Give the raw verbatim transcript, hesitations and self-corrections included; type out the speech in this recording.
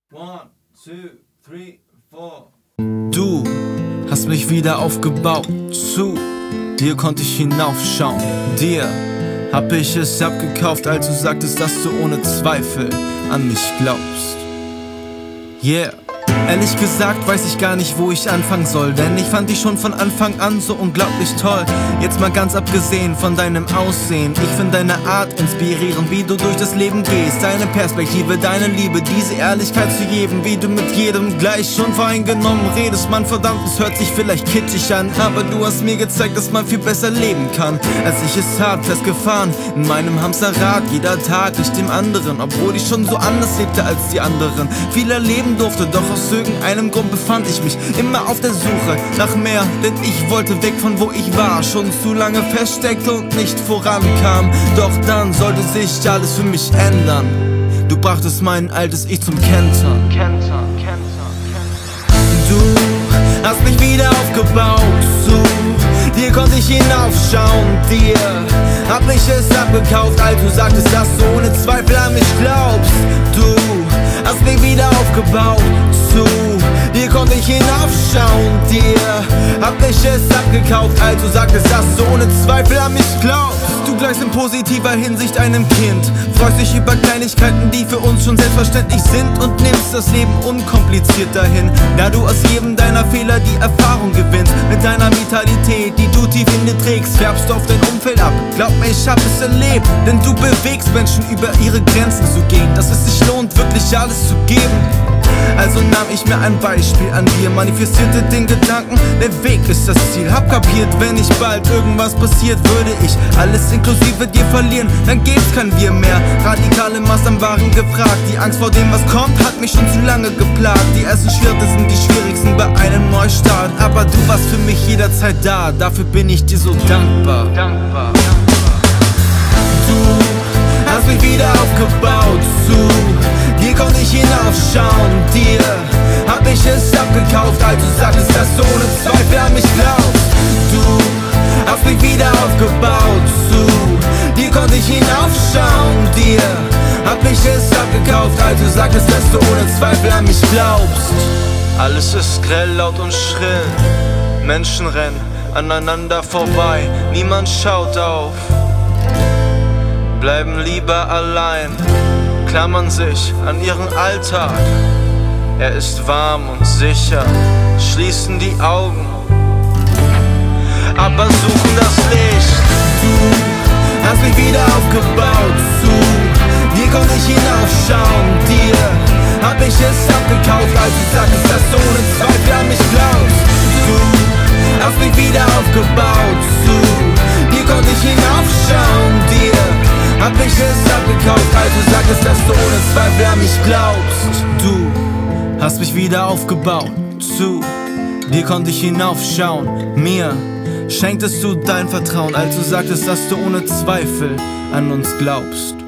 One, two, three, four. Du hast mich wieder aufgebaut, zu dir konnte ich hinaufschauen. Dir hab ich es abgekauft, als du sagtest, dass du ohne Zweifel an mich glaubst. Yeah. Ehrlich gesagt weiß ich gar nicht, wo ich anfangen soll, denn ich fand dich schon von Anfang an so unglaublich toll. Jetzt mal ganz abgesehen von deinem Aussehen, ich find deine Art inspirierend, wie du durch das Leben gehst. Deine Perspektive, deine Liebe, diese Ehrlichkeit zu jedem, wie du mit jedem gleich schon voreingenommen redest. Mann, verdammt, es hört sich vielleicht kitschig an, aber du hast mir gezeigt, dass man viel besser leben kann, als ich es hart festgefahren in meinem Hamsterrad. Jeder Tag nicht dem anderen, obwohl ich schon so anders lebte als die anderen. Viel erleben durfte, doch aus irgendeinem Grund befand ich mich immer auf der Suche nach mehr, denn ich wollte weg von wo ich war, schon zu lange feststeckte und nicht vorankam. Doch dann sollte sich alles für mich ändern. Du brachtest mein altes Ich zum Kentern. Kentern, Kentern, Kentern. Du hast mich wieder aufgebaut, zu dir konnte ich hinaufschauen. Dir hab ich es abgekauft, als du sagtest, dass du ohne Zweifel an mich glaubst. Du hast mich wieder aufgebaut, zu dir konnte ich hinaufschauen. Dir hab ich es abgekauft, als du sagtest, dass du ohne Zweifel an mich glaubst. Du gleichst in positiver Hinsicht einem Kind, freust dich über Kleinigkeiten, die für uns schon selbstverständlich sind, und nimmst das Leben unkompliziert dahin, da du aus jedem deiner Fehler die Erfahrung gewinnst. Mit deiner Vitalität, die du tief in dir trägst, färbst du auf dein Umfeld ab. Glaub mir, ich hab es erlebt, denn du bewegst Menschen über ihre Grenzen zu gehen, dass es sich lohnt, wirklich alles zu geben. Also nahm ich mir ein Beispiel an dir, manifestierte den Gedanken, der Weg ist das Ziel. Hab kapiert, wenn nicht bald irgendwas passiert, würde ich alles inklusive dir verlieren, dann gäb's kein Wir mehr. Radikale Maßnahmen waren gefragt, die Angst vor dem, was kommt, hat mich schon zu lange geplagt. Die ersten Schritte sind die schwierigsten bei einem Neustart, aber du warst für mich jederzeit da, dafür bin ich dir so dankbar. Dankbar. Du hast mich wieder aufgebaut, zu dir konnte ich hinaufschauen. Dir hab ich es abgekauft, als du sagtest, dass du ohne Zweifel an mich glaubst. Du hast mich wieder aufgebaut, zu dir konnte ich hinaufschauen. Dir hab ich es abgekauft, als du sagtest, dass du ohne Zweifel an mich glaubst. Alles ist grell, laut und schrill, Menschen rennen aneinander vorbei, niemand schaut auf, bleiben lieber allein, klammern sich an ihren Alltag. Er ist warm und sicher, schließen die Augen, aber suchen das Licht. Du hast mich wieder aufgebaut, zu dir konnte ich hinaufschauen. Dir hab ich es abgekauft, als du sagtest, dass du ohne Zweifel an mich glaubst. Du hast mich wieder aufgebaut, zu dir konnte ich hinaufschauen. Dir hab ich es abgekauft, als du sagtest, dass du ohne Zweifel an mich glaubst. Du hast mich wieder aufgebaut, zu dir konnte ich hinaufschauen. Mir schenktest du dein Vertrauen, als du sagtest, dass du ohne Zweifel an uns glaubst.